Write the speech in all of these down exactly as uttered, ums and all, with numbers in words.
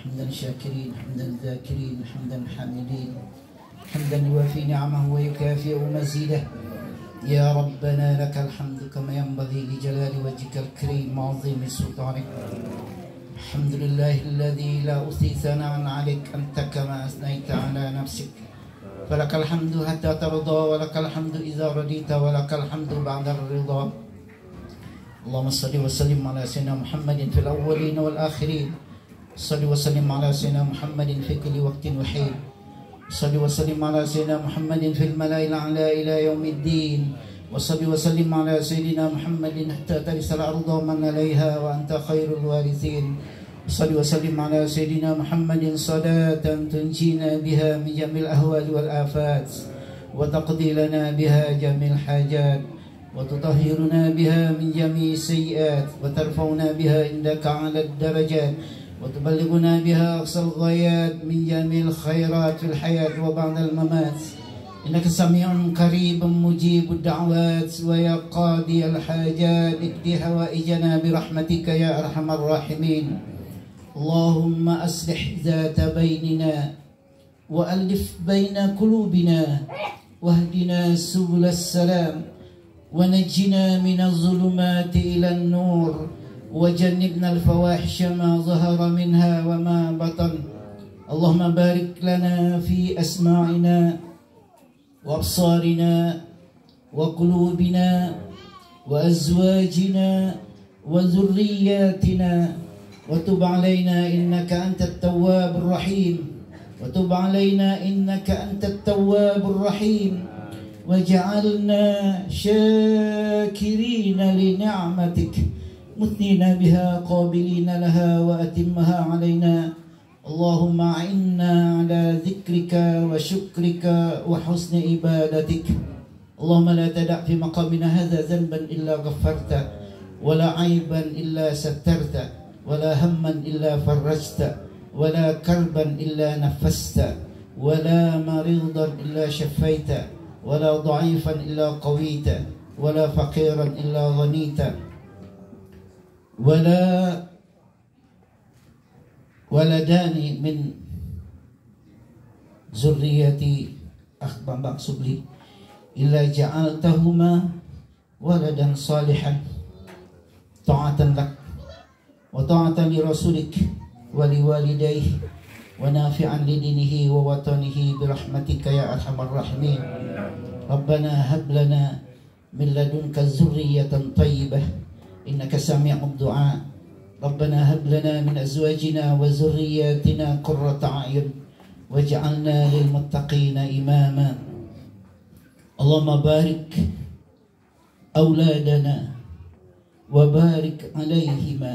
حمدا شاكرين حمدا ذاكرين حمدا حامدين حمدا يوافي نعمه ويكافئ مزيده. يا ربنا لك الحمد كما ينبغي لجلال وجهك الكريم وعظيم سلطانك. الحمد لله الذي لا أحصي ثناء عليك أنت كما أثنيت على نفسك. فلك الحمد حتى ترضى ولك الحمد إذا رضيت ولك الحمد بعد الرضا. اللهم صل وسلم على سيدنا محمد في الأولين والآخرين. صل وسلم على سيدنا محمد في كل وقت وحين. صل وسلم على سيدنا محمد في الملأ الأعلى إلى يوم الدين. وصل وسلم على سيدنا محمد حتى ترث الأرض ومن عليها وأنت خير الوارثين. صل وسلم على سيدنا محمد صلاة تنجينا بها من جميع الأهوال والآفات وتقضي لنا بها جميع الحاجات وتطهرنا بها من جميع السيئات وترفعنا بها عندك على الدرجات وتبلغنا بها أقصى الغايات من جميع الخيرات في الحياة وبعد الممات. إنك سميع قريب مجيب الدعوات ويا قاضي الحاجات اقضي حوائجنا برحمتك يا أرحم الراحمين. اللهم أصلح ذات بيننا وألف بين قلوبنا واهدنا سبل السلام ونجنا من الظلمات إلى النور وجنبنا الفواحش ما ظهر منها وما بطن. اللهم بارك لنا في أسماعنا وأبصارنا وقلوبنا وأزواجنا وذرياتنا وتب علينا إنك أنت التواب الرحيم. وتب علينا إنك أنت التواب الرحيم. وجعلنا شاكرين لنعمتك مثنين بها قابلين لها وأتمها علينا. اللهم أعنا على ذكرك وشكرك وحسن عبادتك. اللهم لا تدع في مقامنا هذا ذنبا إلا غفرته ولا عيبا إلا سترته ولا هما إلا فرجته ولا كربا إلا نفست ولا مريضا إلا شفيته ولا ضعيفا إلا قويت ولا فقيرا إلا غنيت ولا ولدان من ذريتي أخ بامبang Subli إلا جعلتهما ولدا صالحا طاعة لك وطاعة لرسولك ولوالديه ونافعا لدينه ووطنه برحمتك يا أرحم الراحمين. ربنا هب لنا من لدنك ذرية طيبة إنك سميع الدعاء. ربنا هب لنا من أزواجنا وذرياتنا قرة أعين واجعلنا للمتقين إماما. اللهم بارك أولادنا وبارك عليهما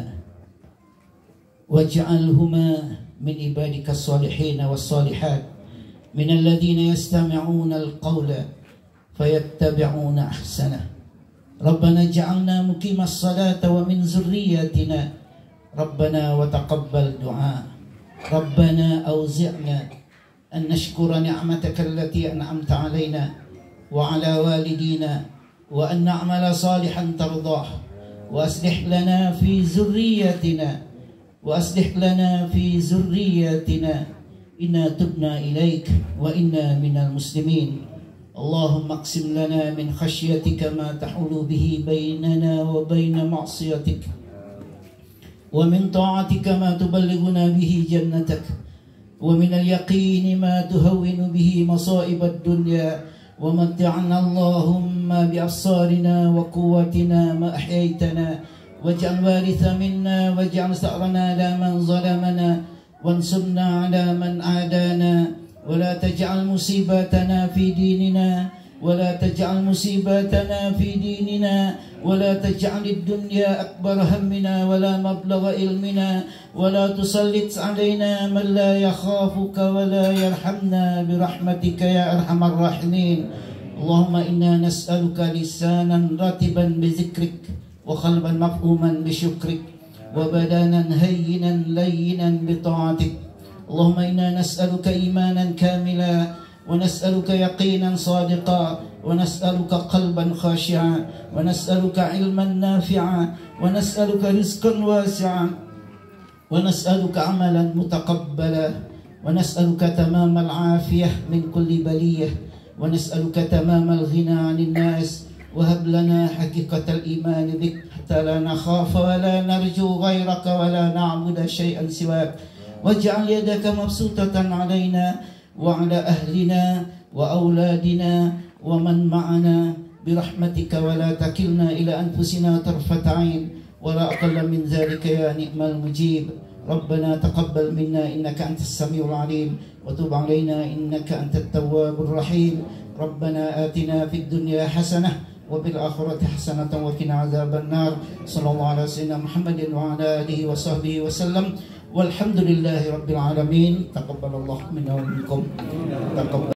واجعلهما من عبادك الصالحين والصالحات من الذين يستمعون القول فيتبعون أحسنه. ربنا اجعلنا مقيم الصلاة ومن ذرياتنا ربنا وتقبل دعاء. ربنا أوزعنا أن نشكر نعمتك التي أنعمت علينا وعلى والدينا وأن نعمل صالحا ترضاه وأصلح لنا في ذريتنا وأصلح لنا في ذريتنا إنا تبنا إليك وإنا من المسلمين. اللهم اقسم لنا من خشيتك ما تحول به بيننا وبين معصيتك ومن طاعتك ما تبلغنا به جنتك ومن اليقين ما تهون به مصائب الدنيا ومتعنا اللهم بأبصارنا وقوتنا ما أحييتنا واجعل وارث منا واجعل ثأرنا على من ظلمنا وانصرنا على من عادانا ولا تجعل مصيبتنا في ديننا ولا تجعل مصيبتنا في ديننا ولا تجعل الدنيا أكبر همنا ولا مبلغ علمنا ولا تسلط علينا من لا يخافك ولا يرحمنا برحمتك يا أرحم الراحمين. اللهم إنا نسألك لسانا راتبا بذكرك وقلبا مفهوما بشكرك وبدانا هينا لينا بطاعتك. اللهم إنا نسألك إيمانا كاملا ونسألك يقينا صادقا ونسألك قلبا خاشعا ونسألك علما نافعا ونسألك رزقا واسعا ونسألك عملا متقبلا، ونسألك تمام العافية من كل بلية، ونسألك تمام الغنى عن الناس. وهب لنا حقيقة الإيمان بك حتى لا نخاف ولا نرجو غيرك ولا نعبد شيئا سواك. واجعل يدك مبسوطة علينا وعلى أهلنا وأولادنا ومن معنا برحمتك، ولا تكلنا إلى أنفسنا طرفة عين ولا أقل من ذلك يا نعم المجيب. ربنا تقبل منا إنك أنت السميع العليم، وتب علينا إنك أنت التواب الرحيم. ربنا آتنا في الدنيا حسنة وفي الآخرة حسنة وقنا عذاب النار. صلى الله على سيدنا محمد وعلى آله وصحبه وسلم، والحمد لله رب العالمين. تقبل الله منا ومنكم. تقبل